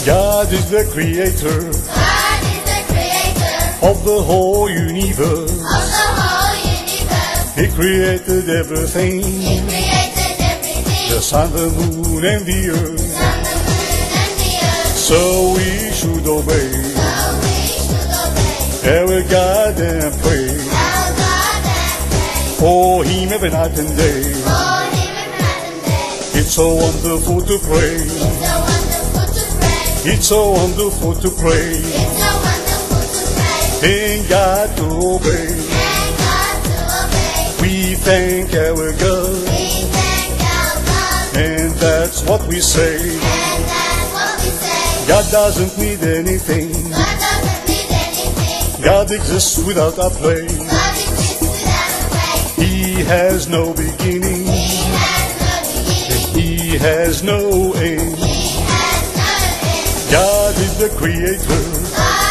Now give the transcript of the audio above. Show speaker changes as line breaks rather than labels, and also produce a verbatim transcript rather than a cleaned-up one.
God is the creator.
God is the creator
Of the whole universe.
of the whole universe.
He created everything.
He created everything,
The sun, the moon, and the earth.
sun, the moon, and the earth.
So we should obey
So we should obey
our God and pray
our God and pray
for Him every night and day.
for Him every night and day.
It's so wonderful to pray.
It's so wonderful to pray.
It's so wonderful to pray.
It's so wonderful to pray
Thank God to obey.
and God to obey.
We thank our God,
We thank our God,
and that's what we say.
and that's what we say.
God doesn't need anything.
God doesn't need anything.
God exists without a play.
God exists without a way.
He has no beginning.
He has no beginning.
He has no end.
He has no end.
God is the creator
God